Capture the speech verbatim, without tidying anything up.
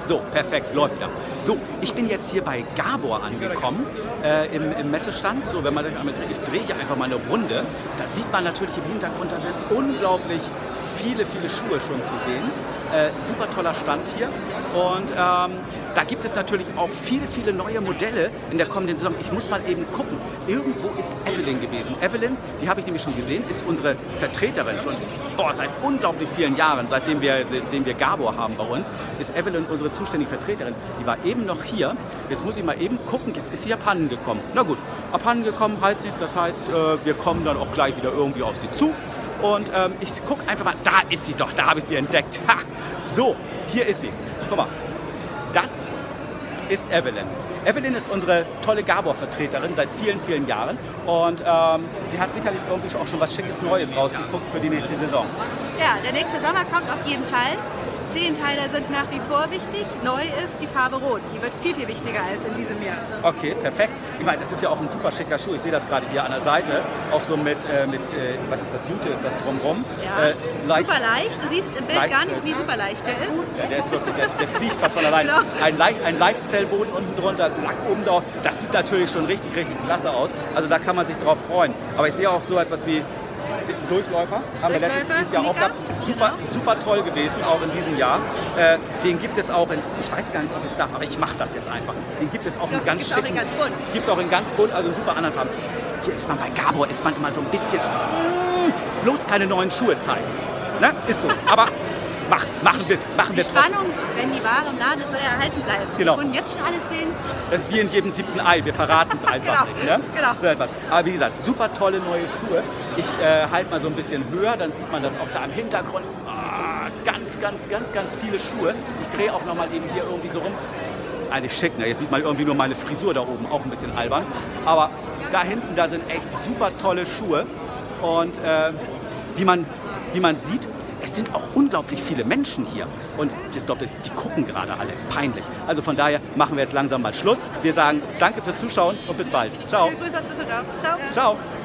So, perfekt, läuft wieder. So, ich bin jetzt hier bei Gabor angekommen, äh, im, im Messestand. So, wenn man sich einmal dreht, drehe ich einfach mal eine Runde. Da sieht man natürlich im Hintergrund, da sind unglaublich viele, viele Schuhe schon zu sehen. Äh, super toller Stand hier. Und ähm, da gibt es natürlich auch viele, viele neue Modelle in der kommenden Saison. Ich muss mal eben gucken. Irgendwo ist Evelyn gewesen. Evelyn, die habe ich nämlich schon gesehen, ist unsere Vertreterin schon boah, seit unglaublich vielen Jahren, seitdem wir, seitdem wir Gabor haben bei uns, ist Evelyn unsere zuständige Vertreterin. Die war eben noch hier. Jetzt muss ich mal eben gucken. Jetzt ist sie abhanden gekommen. Na gut, abhanden gekommen heißt nichts. Das heißt, äh, wir kommen dann auch gleich wieder irgendwie auf sie zu. Und ähm, ich gucke einfach mal, da ist sie doch, da habe ich sie entdeckt. Ha! So, hier ist sie. Guck mal, das ist Evelyn. Evelyn ist unsere tolle Gabor-Vertreterin seit vielen, vielen Jahren. Und ähm, sie hat sicherlich irgendwie auch schon was Schickes Neues rausgeguckt für die nächste Saison. Ja, der nächste Sommer kommt auf jeden Fall. Zehenteiler sind nach wie vor wichtig. Neu ist die Farbe Rot. Die wird viel, viel wichtiger als in diesem Jahr. Okay, perfekt. Ich meine, das ist ja auch ein super schicker Schuh. Ich sehe das gerade hier an der Seite. Auch so mit, äh, mit äh, was ist das, Jute ist das drumrum. Ja, äh, leicht, super leicht. Du siehst im Bild leicht, gar nicht, wie super leicht der ist. Ja, der ist wirklich, der, der fliegt fast von allein. Genau. Ein, Leicht, ein Leichtzellboden unten drunter, Lack oben drauf. Das sieht natürlich schon richtig, richtig klasse aus. Also da kann man sich drauf freuen. Aber ich sehe auch so etwas wie Durchläufer, haben wir letztes dieses Jahr auch gehabt. Super, genau. super toll gewesen, auch in diesem Jahr. Äh, den gibt es auch in, ich weiß gar nicht, ob ich es darf, aber ich mache das jetzt einfach. Den gibt es auch Ja, in ganz gibt's auch in schicken, ganz bunt. gibt es auch in ganz bunt, also in super anderen Farben. Hier ist man bei Gabor, ist man immer so ein bisschen, mm, bloß keine neuen Schuhe zeigen. Ne? Ist so, aber mach, machen wir, machen Die wir trotzdem. Spannung, wenn die Ware im Laden ist, soll ja erhalten bleiben. Genau. Wir können jetzt schon alles sehen. Das ist wie in jedem siebten Ei, wir verraten es einfach Genau, nicht. Ne? genau. So etwas. Aber wie gesagt, super tolle neue Schuhe. Ich äh, halte mal so ein bisschen höher, dann sieht man das auch da im Hintergrund. Ah, ganz, ganz, ganz, ganz viele Schuhe. Ich drehe auch noch mal eben hier irgendwie so rum. Das ist eigentlich schick, ne? Jetzt sieht man irgendwie nur meine Frisur da oben, auch ein bisschen albern. Aber da hinten, da sind echt super tolle Schuhe. Und äh, wie, man, wie man sieht, es sind auch unglaublich viele Menschen hier. Und ich glaube, die gucken gerade alle. Peinlich. Also von daher machen wir jetzt langsam mal Schluss. Wir sagen danke fürs Zuschauen und bis bald. Ciao. Grüße aus Düsseldorf. Ciao. Ciao.